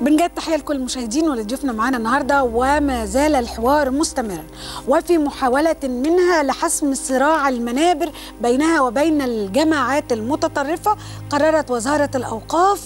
بنجد تحية لكل المشاهدين ولضيوفنا معانا النهارده، وما زال الحوار مستمرا وفي محاولة منها لحسم صراع المنابر بينها وبين الجماعات المتطرفة. قررت وزارة الأوقاف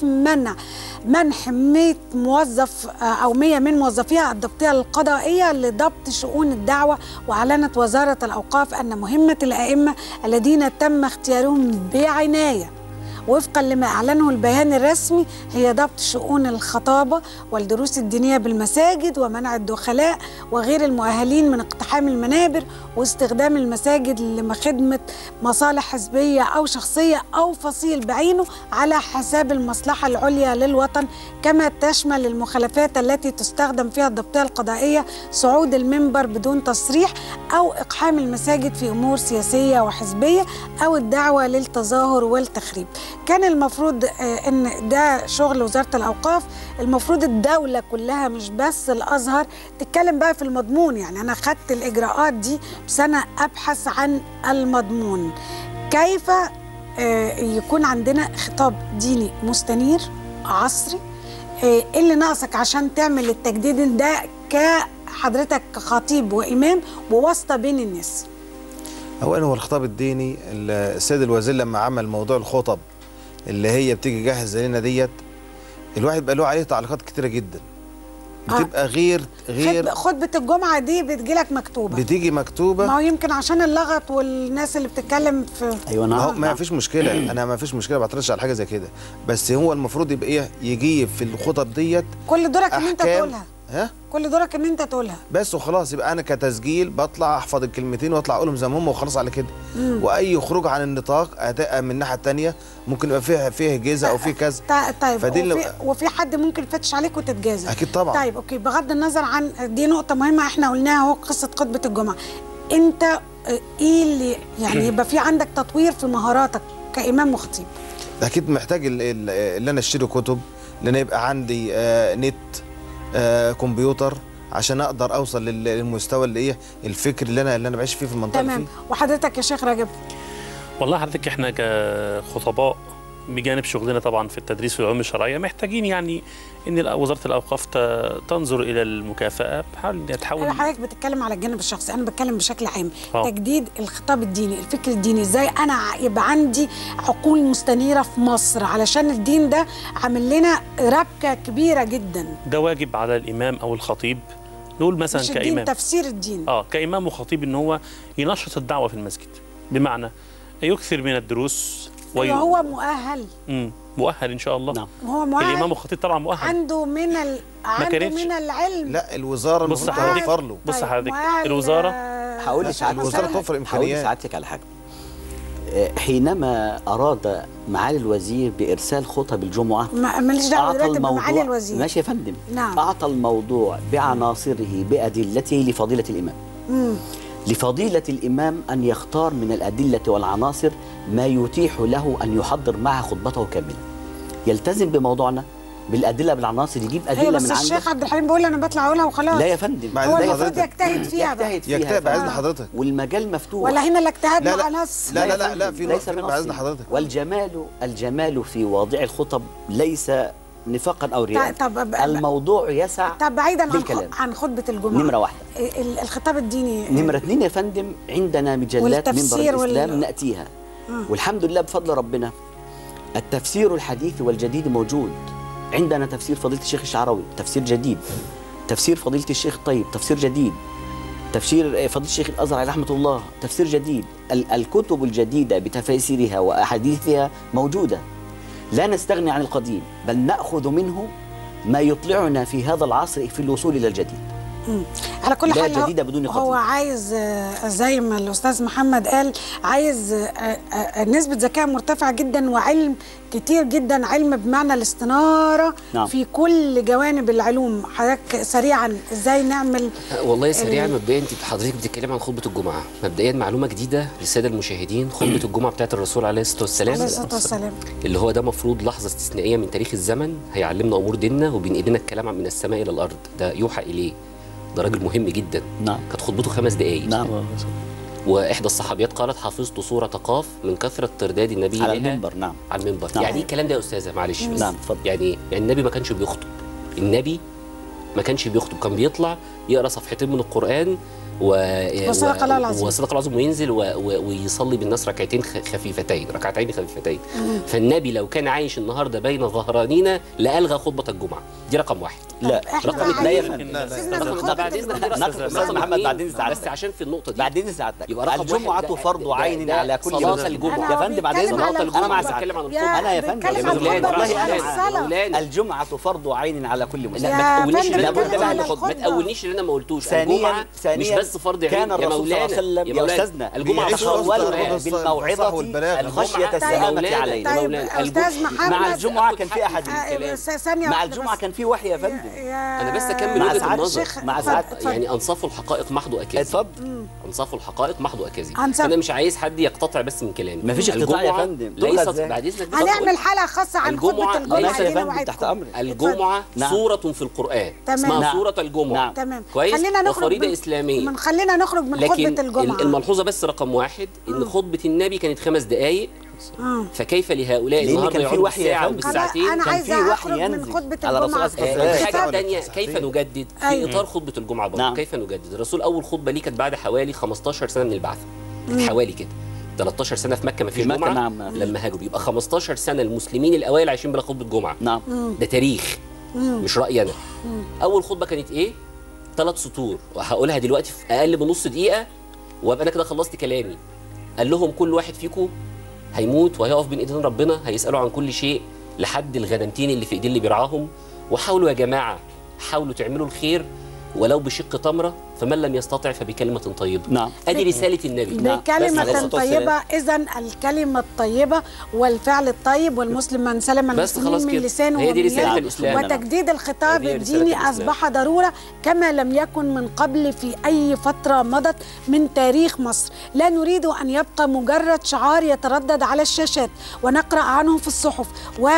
منح 100 موظف أو 100 من موظفيها الضبطية القضائية لضبط شؤون الدعوة. وأعلنت وزارة الأوقاف أن مهمة الأئمة الذين تم اختيارهم بعناية وفقا لما أعلنه البيان الرسمي هي ضبط شؤون الخطابة والدروس الدينية بالمساجد ومنع الدخلاء وغير المؤهلين من اقتحام المنابر واستخدام المساجد لخدمة مصالح حزبية أو شخصية أو فصيل بعينه على حساب المصلحة العليا للوطن. كما تشمل المخالفات التي تستخدم فيها الضبطية القضائية صعود المنبر بدون تصريح أو إقحام المساجد في أمور سياسية وحزبية أو الدعوة للتظاهر والتخريب. كان المفروض ان ده شغل وزارة الأوقاف، المفروض الدولة كلها مش بس الأزهر تتكلم بقى في المضمون. يعني أنا خدت الإجراءات دي بس أنا أبحث عن المضمون. كيف يكون عندنا خطاب ديني مستنير عصري؟ إيه اللي ناقصك عشان تعمل التجديد ده كحضرتك كخطيب وإمام وواسطة بين الناس؟ أولا هو الخطاب الديني، السيد الوزير لما عمل موضوع الخطب اللي هي بتيجي جاهزه لنا ديت، الواحد بقى له عليه تعليقات كتيره جدا بتبقى غير خطبه الجمعه دي بتجيلك مكتوبه، بتيجي مكتوبه. ما هو يمكن عشان اللغط والناس اللي بتتكلم في ايوه نعم. ما فيش مشكله، انا ما فيش مشكله، ما بعترضش على حاجه زي كده، بس هو المفروض يبقى ايه، يجي في الخطب ديت كل دورك ان انت تقولها. كل دورك ان انت تقولها بس وخلاص. يبقى انا كتسجيل بطلع احفظ الكلمتين واطلع اقولهم زي ما هم وخلاص على كده. واي خروج عن النطاق من الناحيه الثانيه ممكن يبقى فيه جزء او فيه كذا. طيب وفي حد ممكن يفتش عليك وتتجازى. اكيد طبعا. طيب اوكي، بغض النظر عن دي نقطه مهمه احنا قلناها اهو، قصه خطبه الجمعه. انت ايه اللي يعني يبقى في عندك تطوير في مهاراتك كامام وخطيب؟ اكيد محتاج اللي انا اشتري كتب، اللي انا يبقى عندي نت، كمبيوتر، عشان اقدر اوصل للمستوى اللي ايه الفكر اللي انا بعيش فيه في المنطقه. تمام. وحضرتك يا شيخ رجب؟ والله حضرتك احنا كخطباء بجانب شغلنا طبعا في التدريس في العلوم الشرعيه محتاجين يعني ان وزاره الاوقاف تنظر الى المكافاه، بحاول انها تحاول. حضرتك بتتكلم على الجانب الشخصي، انا بتكلم بشكل عام. تجديد الخطاب الديني، الفكر الديني، ازاي انا يبقى عندي عقول مستنيره في مصر، علشان الدين ده عامل لنا ربكه كبيره جدا. ده واجب على الامام او الخطيب، نقول مثلا مش كامام الدين، تفسير الدين. كامام وخطيب ان هو ينشط الدعوه في المسجد، بمعنى يكثر من الدروس وهو مؤهل. مؤهل ان شاء الله. نعم. هو مؤهل. الامام والخطيب طبعا مؤهل، عنده من العلم. لا الوزاره المفروض توفر له. بص حضرتك الوزاره هقول لسعادتك، الوزاره توفر امكانيات. هقول لسعادتك على حاجه. حينما اراد معالي الوزير بارسال خطب الجمعه، ماليش دعوه دلوقتي بمعالي الوزير. ماشي يا فندم. نعم. اعطى الموضوع بعناصره بادلته لفضيله الامام. لفضيلة الإمام أن يختار من الأدلة والعناصر ما يتيح له أن يحضر معها خطبته كاملة. يلتزم بموضوعنا بالأدلة بالعناصر، يجيب أدلة بس من عنده. الشيخ عبد الحليم بيقول أنا بطلع أقولها وخلاص. لا يا فندم، هو المفروض يجتهد فيها. يجتهد بعزم حضرتك، والمجال مفتوح. ولا هنا الاجتهاد مع نص؟ لا في نص بعزم حضرتك. والجمال في واضع الخطب ليس نفاقا او رياء. الموضوع يسع. طب بعيدا عن خطبه الجمعه، نمره واحده الخطاب الديني. نمره اثنين يا فندم، عندنا مجلات منبر الاسلام ناتيها والحمد لله بفضل ربنا. التفسير الحديث والجديد موجود عندنا. تفسير فضيله الشيخ الشعراوي تفسير جديد، تفسير فضيله الشيخ طيب تفسير جديد، تفسير فضيله الشيخ الازهر عليه رحمه الله تفسير جديد. الكتب الجديده بتفاسيرها واحاديثها موجوده. لا نستغني عن القديم، بل نأخذ منه ما يطلعنا في هذا العصر في الوصول إلى الجديد. على كل حال لا جديد بدون قديم. هو عايز زي ما الأستاذ محمد قال، عايز نسبة ذكاء مرتفعة جدا وعلم كتير جدا، علم بمعنى الاستنارة. نعم. في كل جوانب العلوم. حضرتك سريعا ازاي نعمل؟ والله سريعا مبدئيا انت حضرتك بتتكلم عن خطبة الجمعة. مبدئيا معلومة جديدة للسادة المشاهدين، خطبة الجمعة بتاعت الرسول عليه الصلاة والسلام اللي هو ده مفروض لحظة استثنائية من تاريخ الزمن هيعلمنا أمور ديننا وبينقل لنا الكلام من السماء إلى الأرض، ده يوحى إليه. ده راجل مهم جدا. نعم. كانت خطبته 5 دقائق. نعم. واحدى الصحابيات قالت حفظت سوره قاف من كثره ترداد النبي على المنبر. نعم. على المنبر. نعم. يعني ايه الكلام ده يا استاذه؟ معلش بس. نعم اتفضل. يعني النبي ما كانش بيخطب، النبي ما كانش بيخطب، كان بيطلع يقرا صفحتين من القرآن وصدق الله العظيم، وصدق الله العظيم، وينزل ويصلي بالناس ركعتين خفيفتين. فالنبي لو كان عايش النهارده بين ظهرانينا لألغى خطبة الجمعة. دي رقم واحد. لا رقم اثنين بعدين محمد بعدين بس عشان في النقطة دي بعدين ساعتك يبقى رقم الجمعة فرض عين على كل صلاة الجمعة يا فندم. بعدين أنا مع بتكلم عن الخطبة. أنا يا فندم والله أنا الجمعة فرض عين على كل مسلم. ما تقولنيش اللي أنا ما قلتوش. الجمعة مش بس فرض عين كان الرسول صلى الله عليه وسلم يا أستاذنا الجمعة تحول بالموعظة الخشية السلامة علينا. مع الجمعة كان في أحاديث، مع الجمعة كان في وحي يا فندم. أنا بس أكمل وجهة النظر. مع سعادتك يعني أنصاف الحقائق محض أكاذيب. اتفضل. أنصاف الحقائق محض أكاذيب. أنا مش عايز حد يقتطع بس من كلامي. مفيش اقتطاع يا فندم. ليست بعد إذنك هنعمل حلقة خاصة عن خطبة الجمعة. تحت أمرك. الجمعة سورة في القرآن اسمها سورة الجمعة. تمام. كويس. خلينا نخرج وفريضة إسلامية. خلينا نخرج من خطبة الجمعة. الملحوظة بس رقم واحد إن خطبة النبي كانت 5 دقائق. فكيف لهؤلاء النهارده يقعدوا بالساعة وبالساعتين؟ أنا عايزة أخرج من خطبة الجمعة. حاجة ثانية، كيف نجدد في إطار خطبة الجمعة برضه؟ كيف نجدد؟ الرسول أول خطبة ليه كانت بعد حوالي 15 سنة من البعثة. حوالي كده 13 سنة في مكة ما فيش جمعة. لما هاجروا يبقى 15 سنة المسلمين الأوائل عايشين بلا خطبة جمعة. ده تاريخ مش رأيي أنا. أول خطبة كانت إيه؟ 3 سطور وهقولها دلوقتي في أقل من نص دقيقة وأبقى أنا كده خلصت كلامي. قال لهم كل واحد فيكم هيموت وهيقف بين ايدين ربنا، هيسالوا عن كل شيء لحد الغنمتين اللي في ايدين اللي بيرعاهم. وحاولوا يا جماعه، حاولوا تعملوا الخير ولو بشق تمره، فمن لم يستطع فبكلمه طيبه. ادي رساله النبي. بكلمه طيبه. اذا الكلمه الطيبه والفعل الطيب والمسلم من سلم المسلمين من لسانه ومن يده، وتجديد الخطاب الديني اصبح ضروره كما لم يكن من قبل في اي فتره مضت من تاريخ مصر. لا نريد ان يبقى مجرد شعار يتردد على الشاشات ونقرا عنه في الصحف،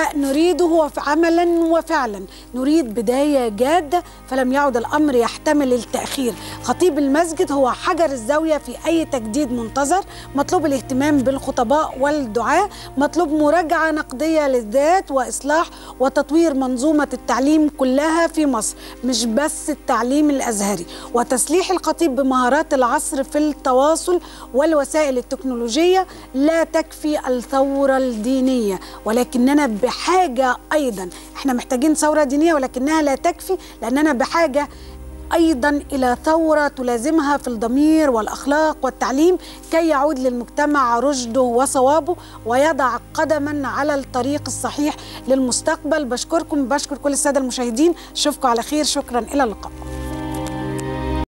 ونريده عملا وفعلا. نريد بدايه جاده فلم يعد الامر يحتمل التاخير. خطيب المسجد هو حجر الزاوية في أي تجديد منتظر. مطلوب الاهتمام بالخطباء والدعاة، مطلوب مراجعة نقدية للذات وإصلاح وتطوير منظومة التعليم كلها في مصر، مش بس التعليم الأزهري، وتسليح الخطيب بمهارات العصر في التواصل والوسائل التكنولوجية. لا تكفي الثورة الدينية، ولكننا بحاجة أيضا، احنا محتاجين ثورة دينية ولكنها لا تكفي، لأننا بحاجة أيضا إلى ثورة تلازمها في الضمير والأخلاق والتعليم كي يعود للمجتمع رشده وصوابه ويضع قدما على الطريق الصحيح للمستقبل. بشكركم، بشكر كل السادة المشاهدين، أشوفكم على خير، شكرا، إلى اللقاء.